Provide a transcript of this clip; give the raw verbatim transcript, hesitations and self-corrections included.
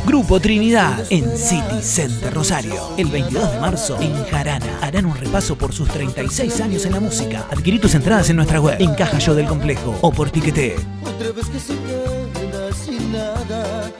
Grupo Trinidad en City Center Rosario. El veintidós de marzo en Jarana harán un repaso por sus treinta y seis años en la música. Adquirí tus entradas en nuestra web, en Caja Yo del Complejo o por Tiquete. Otra vez que se queda sin nada.